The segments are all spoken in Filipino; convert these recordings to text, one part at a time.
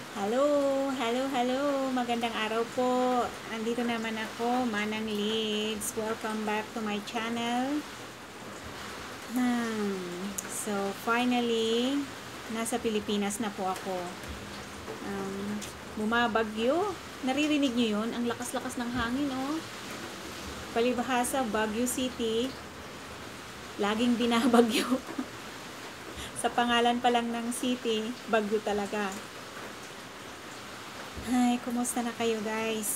Hello, hello, magandang araw po. Andito naman ako, Manang Leads. Welcome back to my channel. So, finally, nasa Pilipinas na po ako. Bumabagyo. Naririnig nyo yun? Ang lakas-lakas ng hangin, oh. Palibhasa, Baguio City. Laging binabagyo. Sa pangalan pa lang ng city, bagyo talaga. Hi, kumusta na kayo guys?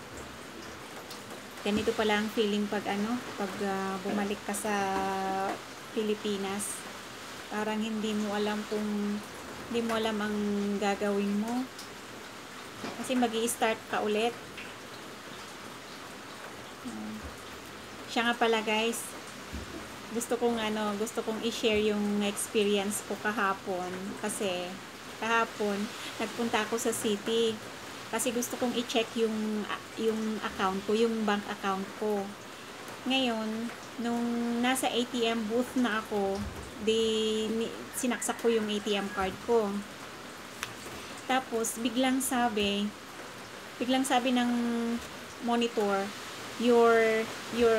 Ganito pala ang feeling pag bumalik ka sa Pilipinas. Parang hindi mo alam ang gagawin mo. Kasi magi-start ka ulit. Siya nga pala guys. Gusto kong i-share yung experience ko kahapon kasi kahapon nagpunta ako sa city kasi gusto kong i-check yung account ko, yung bank account ko. Ngayon, nung nasa ATM booth na ako, sinaksak ko yung ATM card ko. Tapos biglang sabi ng monitor, your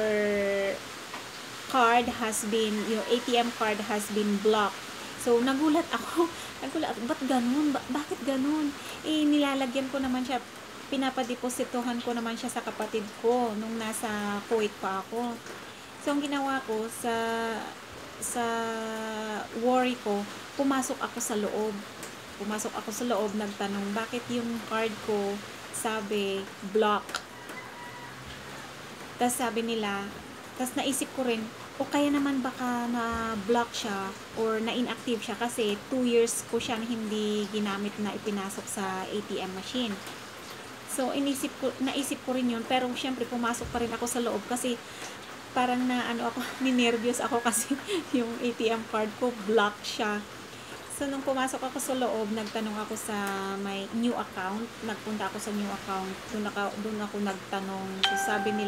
your ATM card has been blocked. So, nagulat ako. Ba't ganun? Bakit ganun? Nilalagyan ko naman siya, pinapadepositohan ko naman siya sa kapatid ko nung nasa Kuwait pa ako. So, ang ginawa ko, sa worry ko, pumasok ako sa loob. Nagtanong, bakit yung card ko sabi, block? Tapos tapos naisip ko rin, o kaya naman baka na-block siya or na-inactive siya kasi 2 years ko siyang hindi ginamit na ipinasok sa ATM machine. So, naisip ko rin yun, pero syempre pumasok pa rin ako sa loob kasi parang ninervyos ako kasi yung ATM card ko block siya. So, nung pumasok ako sa loob, nagtanong ako sa my new account. Nagpunta ako sa new account. Doon ako nagtanong. So, sabi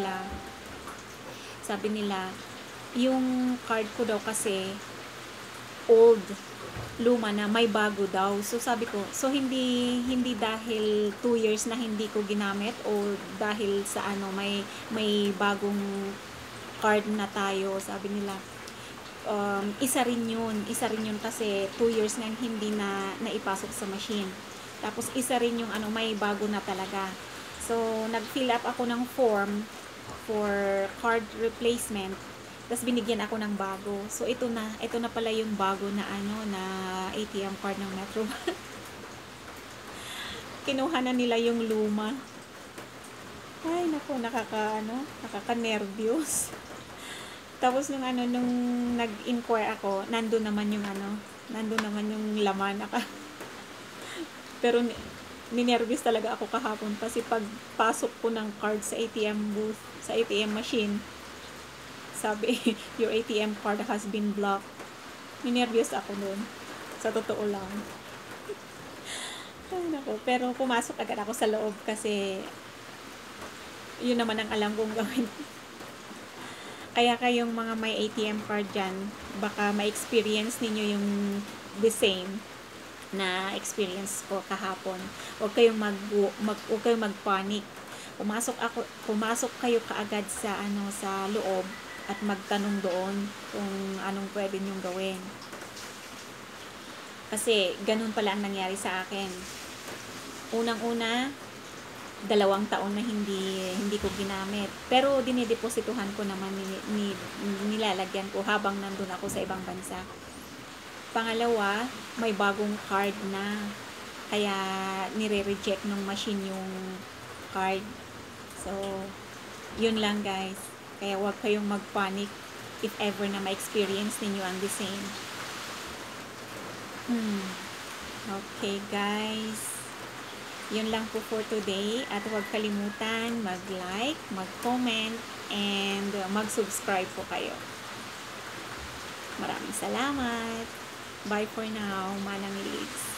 nila, yung card ko daw kasi old, luma na, may bago daw. So, sabi ko, so hindi dahil 2 years na hindi ko ginamit o dahil sa may bagong card na tayo, sabi nila. Isa rin yun kasi 2 years nang hindi na naipasok sa machine. Tapos isa rin yung may bago na talaga. So nag-fill up ako ng form for card replacement. Tapos binigyan ako ng bago. So ito na pala yung bago na na ATM card ng Metro. Kinuha na nila yung luma. Ay nako, nakaka-nervyos. Tapos nung nag-inquire ako, nandun naman yung laman. Pero ninervyos talaga ako kahapon kasi pagpasok ko ng card sa ATM booth, sa ATM machine, sabi, your ATM card has been blocked. Ninervyos ako nun. Sa totoo lang. Ay, nako. Pero pumasok agad ako sa loob kasi yun naman ang alam kong gawin. Kaya kayong mga may ATM card dyan, baka ma-experience ninyo yung the same na experience ko kahapon. Huwag kayong mag-panic. Pumasok kayo kaagad sa sa loob at magtanong doon kung anong pwede nyong gawin. Kasi ganun pala ang nangyari sa akin. Unang-una, 2 taon na hindi ko ginamit. Pero dinideposituhan ko naman, nilalagyan ko habang nandun ako sa ibang bansa. Pangalawa, may bagong card na. Kaya nire-reject ng machine yung card. So, yun lang guys. Kaya huwag kayong mag-panic if ever na ma-experience ninyo ang the same. Okay guys. Yun lang po for today. At huwag kalimutan mag-like, mag-comment, and mag-subscribe po kayo. Maraming salamat. Bye for now, Manang Leads.